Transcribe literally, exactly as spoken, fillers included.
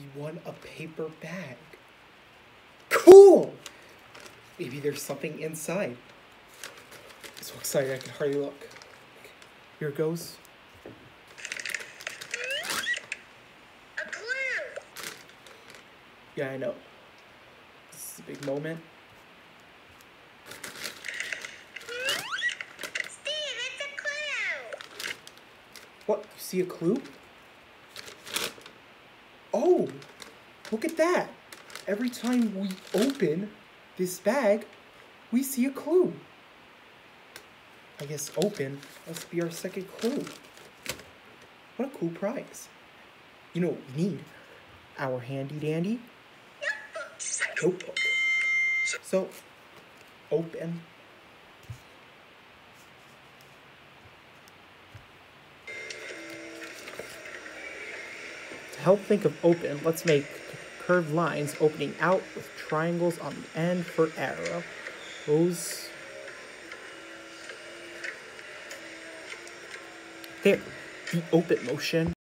We won a paper bag. Cool! Maybe there's something inside. I'm so excited I can hardly look. Here it goes. A clue! Yeah, I know. This is a big moment. Steve, it's a clue! What? You see a clue? Oh! Look at that! Every time we open this bag, we see a clue. I guess open must be our second clue. What a cool prize. You know what we need? Our handy dandy notebook. So, open. To help think of open, let's make curved lines opening out with triangles on the end for arrow. Those. There. The open motion.